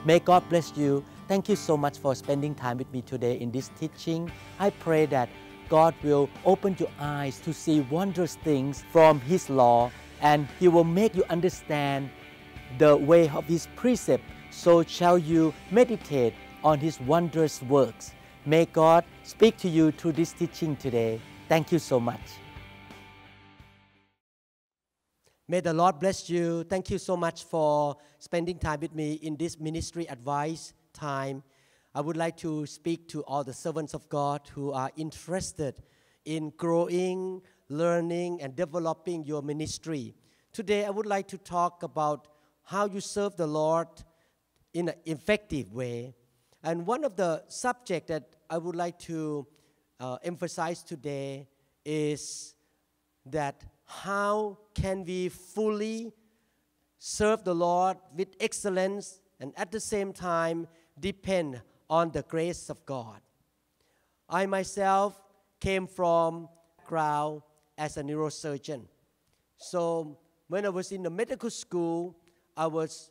May God bless you. Thank you so much for spending time with me today in this teaching. I pray that God will open your eyes to see wondrous things from His law, and He will make you understand the way of His precept. So shall you meditate on His wondrous works. May God speak to you through this teaching today. Thank you so much. May the Lord bless you. Thank you so much for spending time with me in this ministry advice time. I would like to speak to all the servants of God who are interested in growing, learning, and developing your ministry. Today, I would like to talk about how you serve the Lord in an effective way. And one of the subjects that I would like to emphasize today is that how can we fully serve the Lord with excellence and at the same time depend on the grace of God. I myself came from background as a neurosurgeon. So when I was in the medical school, I was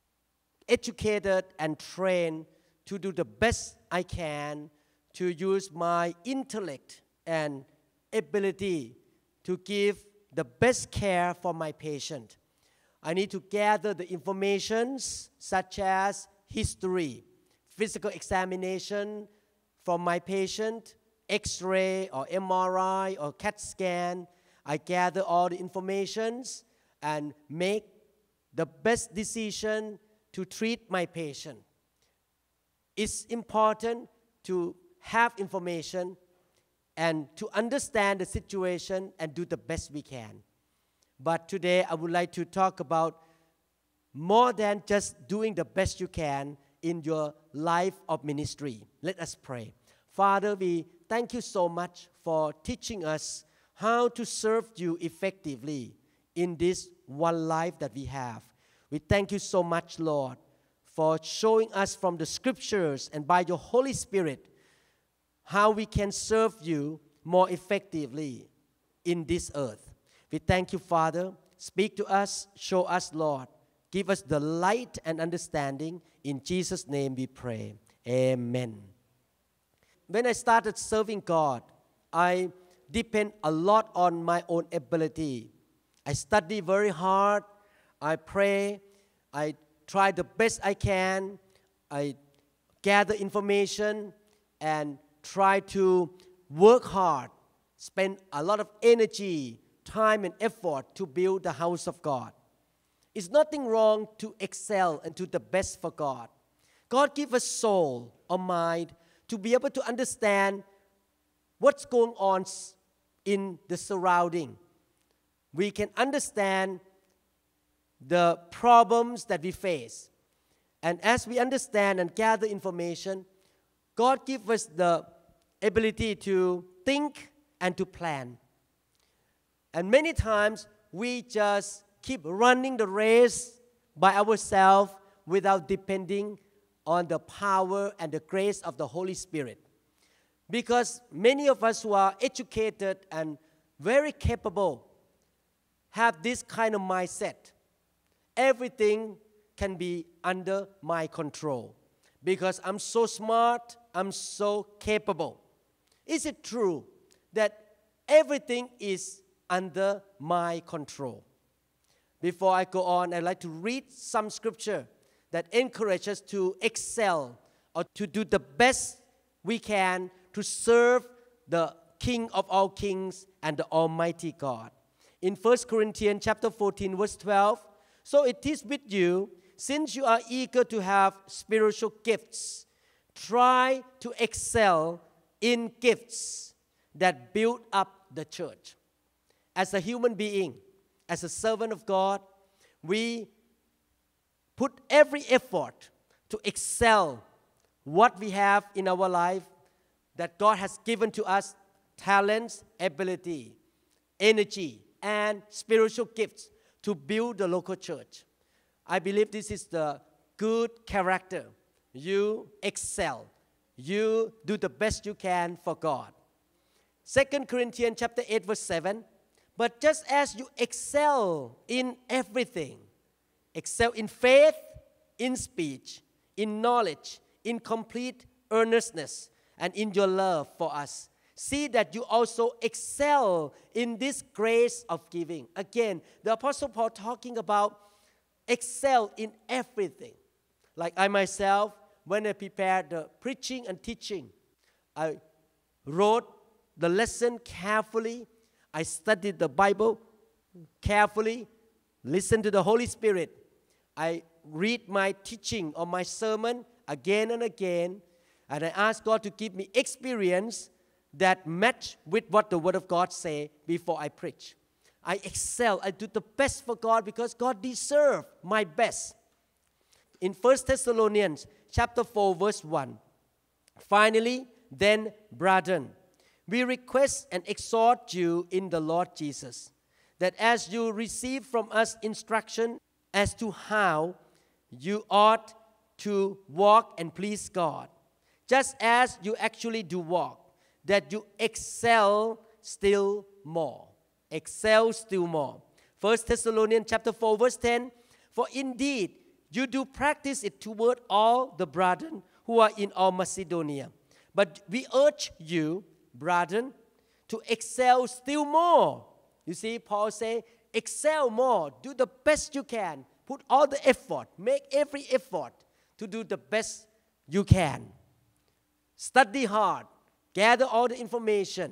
educated and trained to do the best I can to use my intellect and ability to give the best care for my patient. I need to gather the information such as history, physical examination from my patient, X-ray or MRI or CAT scan. I gather all the information and make the best decision to treat my patient. It's important to have information and to understand the situation and do the best we can. But today I would like to talk about more than just doing the best you can in your life of ministry. Let us pray. Father, we thank you so much for teaching us how to serve you effectively in this one life that we have. We thank you so much, Lord, for showing us from the scriptures and by your Holy Spirit how we can serve you more effectively in this earth. We thank you, Father. Speak to us, show us, Lord. Give us the light and understanding. In Jesus' name we pray. Amen. When I started serving God, I depend a lot on my own ability. I study very hard. I pray. I try the best I can. I gather information and try to work hard, spend a lot of energy, time, and effort to build the house of God. It's nothing wrong to excel and do the best for God. God gives us soul or mind to be able to understand what's going on in the surrounding. We can understand the problems that we face. And as we understand and gather information, God gives us the ability to think and to plan. And many times, we just keep running the race by ourselves without depending on the power and the grace of the Holy Spirit. Because many of us who are educated and very capable have this kind of mindset. Everything can be under my control. Because I'm so smart, I'm so capable. Is it true that everything is under my control? Before I go on, I'd like to read some scripture that encourages us to excel or to do the best we can to serve the King of all kings and the Almighty God. In 1 Corinthians chapter 14, verse 12, so it is with you, since you are eager to have spiritual gifts, try to excel in gifts that build up the church. As a human being, as a servant of God, we put every effort to excel what we have in our life that God has given to us, talents, ability, energy, and spiritual gifts to build the local church. I believe this is the good character. You excel. You do the best you can for God. 2 Corinthians chapter 8, verse 7, but just as you excel in everything, excel in faith, in speech, in knowledge, in complete earnestness, and in your love for us. See that you also excel in this grace of giving. Again, the Apostle Paul talking about excel in everything. Like I myself, when I prepared the preaching and teaching, I wrote the lesson carefully. I studied the Bible carefully, listened to the Holy Spirit. I read my teaching or my sermon again and again, and I ask God to give me experience that match with what the Word of God say before I preach. I excel. I do the best for God because God deserves my best. In 1 Thessalonians chapter 4, verse 1, finally, then, brethren, we request and exhort you in the Lord Jesus, that as you receive from us instruction as to how you ought to walk and please God, just as you actually do walk, that you excel still more. Excel still more. 1 Thessalonians chapter 4, verse 10, for indeed you do practice it toward all the brethren who are in all Macedonia. But we urge you, brethren, to excel still more. You see, Paul say, excel more, do the best you can, put all the effort, make every effort to do the best you can. Study hard, gather all the information.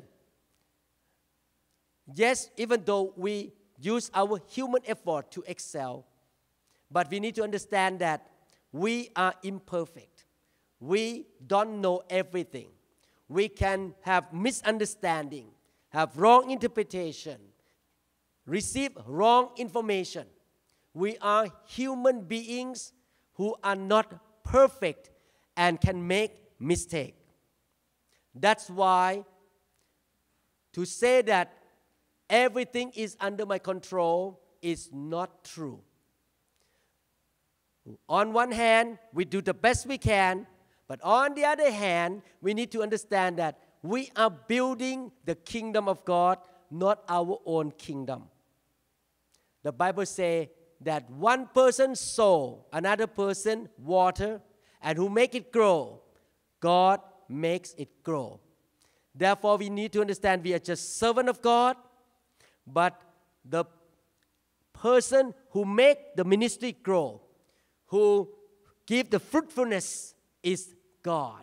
Yes, even though we use our human effort to excel, but we need to understand that we are imperfect. We don't know everything. We can have misunderstanding, have wrong interpretation, receive wrong information. We are human beings who are not perfect and can make mistakes. That's why to say that everything is under my control is not true. On one hand, we do the best we can, but on the other hand, we need to understand that we are building the kingdom of God, not our own kingdom. The Bible says that one person sow, another person water, and who make it grow, God makes it grow. Therefore, we need to understand we are just servant of God, but the person who make the ministry grow, who give the fruitfulness is God.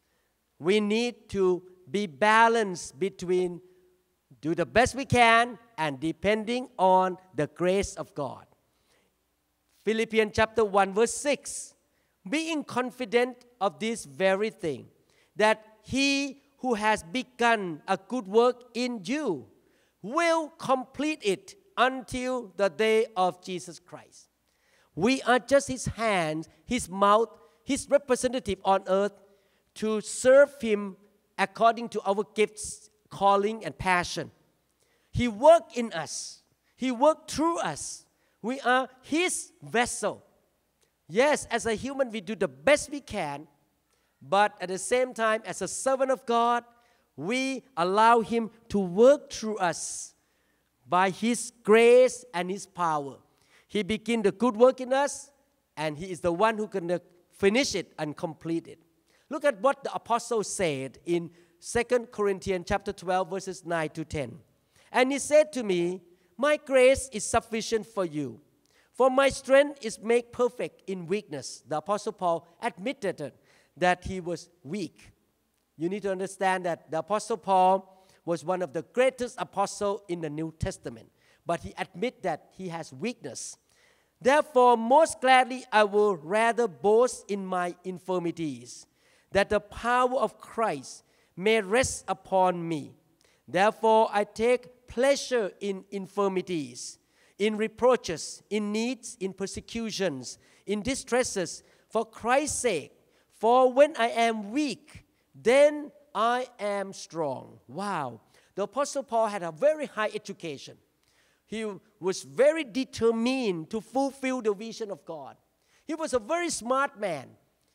We need to be balanced between do the best we can and depending on the grace of God. Philippians chapter 1 verse 6, being confident of this very thing, that he who has begun a good work in you will complete it until the day of Jesus Christ. We are just his hands, his mouth, his representative on earth to serve him according to our gifts, calling, and passion. He worked in us. He worked through us. We are his vessel. Yes, as a human, we do the best we can, but at the same time, as a servant of God, we allow him to work through us by his grace and his power. He began the good work in us, and he is the one who can finish it and complete it. Look at what the apostle said in 2 Corinthians chapter 12, verses 9 to 10. And he said to me, my grace is sufficient for you, for my strength is made perfect in weakness. The apostle Paul admitted that he was weak. You need to understand that the apostle Paul was one of the greatest apostles in the New Testament, but he admits that he has weakness. Therefore, most gladly I will rather boast in my infirmities, that the power of Christ may rest upon me. Therefore, I take pleasure in infirmities, in reproaches, in needs, in persecutions, in distresses, for Christ's sake. For when I am weak, then I am strong. Wow. The Apostle Paul had a very high education. He was very determined to fulfill the vision of God. He was a very smart man.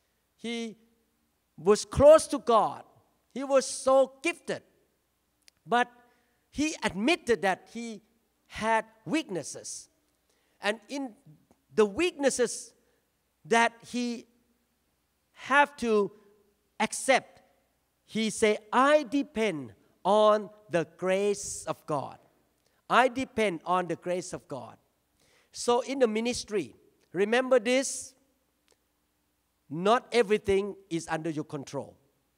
He was close to God. He was so gifted. But he admitted that he had weaknesses. And in the weaknesses that he have to accept. He said, I depend on the grace of God. I depend on the grace of God. So in the ministry, remember this, not everything is under your control.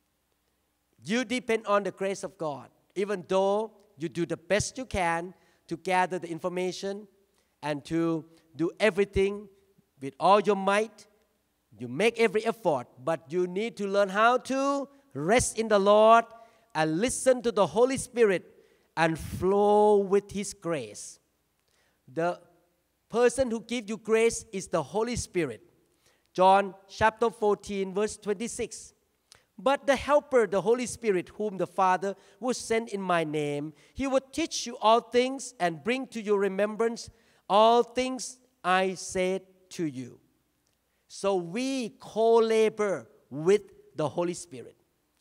You depend on the grace of God, even though you do the best you can to gather the information and to do everything with all your might. You make every effort, but you need to learn how to rest in the Lord and listen to the Holy Spirit and flow with His grace. The person who gives you grace is the Holy Spirit. John chapter 14, verse 26. But the Helper, the Holy Spirit, whom the Father will send in my name, He will teach you all things and bring to your remembrance all things I said to you. So we co-labor with the Holy Spirit.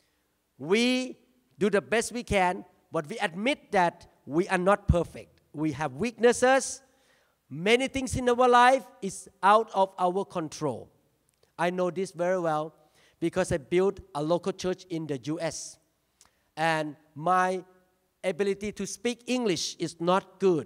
We do the best we can, but we admit that we are not perfect. We have weaknesses. Many things in our life is out of our control. I know this very well because I built a local church in the U.S. And my ability to speak English is not good.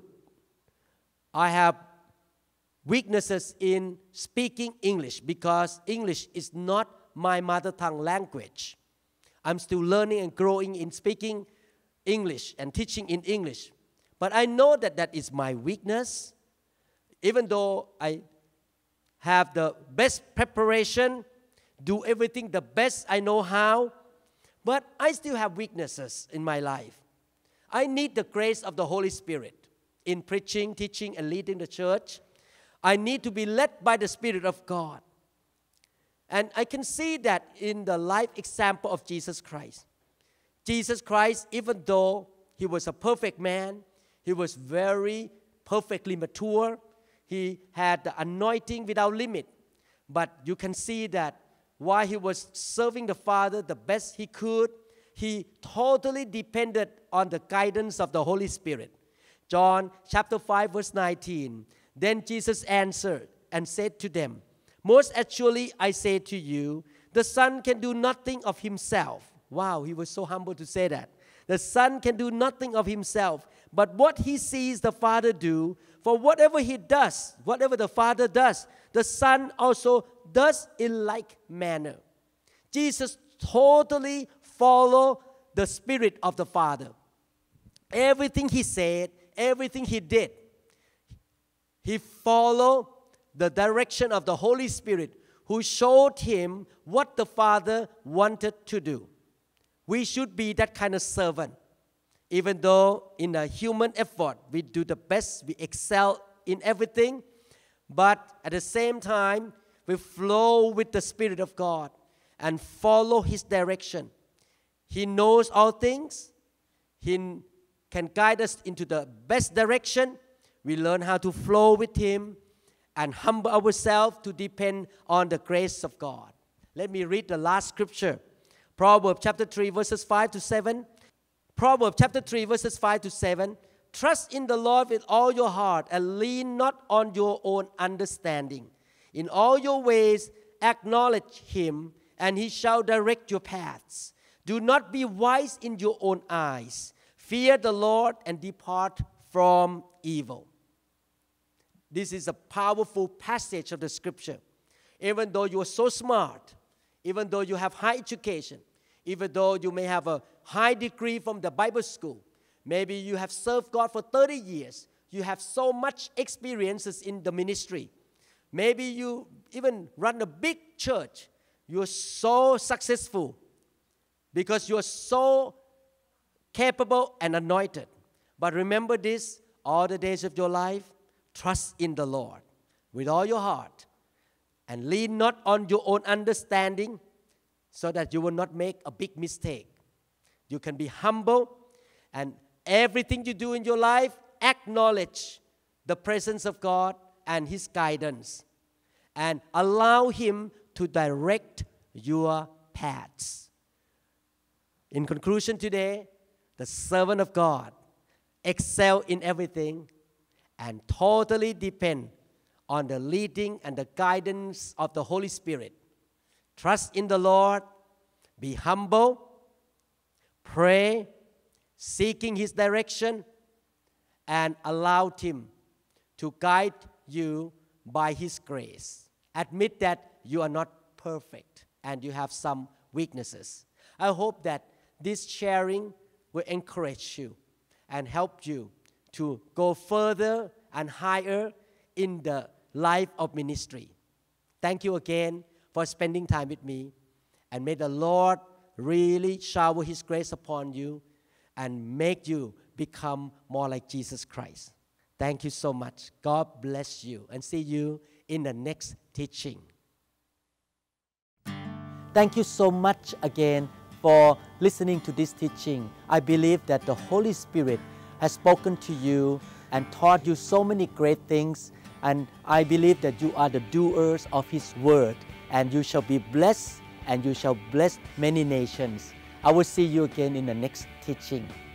I have weaknesses in speaking English because English is not my mother tongue language. I'm still learning and growing in speaking English and teaching in English. But I know that that is my weakness. Even though I have the best preparation, do everything the best I know how, but I still have weaknesses in my life. I need the grace of the Holy Spirit in preaching, teaching, and leading the church. I need to be led by the Spirit of God. And I can see that in the life example of Jesus Christ. Jesus Christ, even though He was a perfect man, He was very perfectly mature. He had the anointing without limit. But you can see that while He was serving the Father the best He could, He totally depended on the guidance of the Holy Spirit. John chapter 5 verse 19. Then Jesus answered and said to them, most assuredly I say to you, the Son can do nothing of Himself. Wow, He was so humble to say that. The Son can do nothing of Himself, but what He sees the Father do, for whatever He does, whatever the Father does, the Son also does in like manner. Jesus totally followed the Spirit of the Father. Everything He said, everything He did, He followed the direction of the Holy Spirit who showed Him what the Father wanted to do. We should be that kind of servant. Even though in a human effort, we do the best, we excel in everything, but at the same time, we flow with the Spirit of God and follow His direction. He knows all things. He can guide us into the best direction. We learn how to flow with Him and humble ourselves to depend on the grace of God. Let me read the last scripture. Proverbs chapter 3 verses 5 to 7. Proverbs chapter 3 verses 5 to 7. Trust in the Lord with all your heart and lean not on your own understanding. In all your ways acknowledge Him, and He shall direct your paths. Do not be wise in your own eyes. Fear the Lord and depart from evil. This is a powerful passage of the scripture. Even though you are so smart, even though you have high education, even though you may have a high degree from the Bible school, maybe you have served God for 30 years, you have so much experiences in the ministry, maybe you even run a big church, you are so successful because you are so capable and anointed. But remember this, all the days of your life, trust in the Lord with all your heart and lean not on your own understanding so that you will not make a big mistake. You can be humble, and everything you do in your life, acknowledge the presence of God and His guidance and allow Him to direct your paths. In conclusion today, the servant of God excel in everything and totally depend on the leading and the guidance of the Holy Spirit. Trust in the Lord, be humble, pray, seeking His direction, and allow Him to guide you by His grace. Admit that you are not perfect and you have some weaknesses. I hope that this sharing will encourage you and help you to go further and higher in the life of ministry. Thank you again for spending time with me, and may the Lord really shower His grace upon you and make you become more like Jesus Christ. Thank you so much. God bless you, and see you in the next teaching. Thank you so much again for listening to this teaching. I believe that the Holy Spirit has spoken to you and taught you so many great things, and I believe that you are the doers of His word, and you shall be blessed, and you shall bless many nations. I will see you again in the next teaching.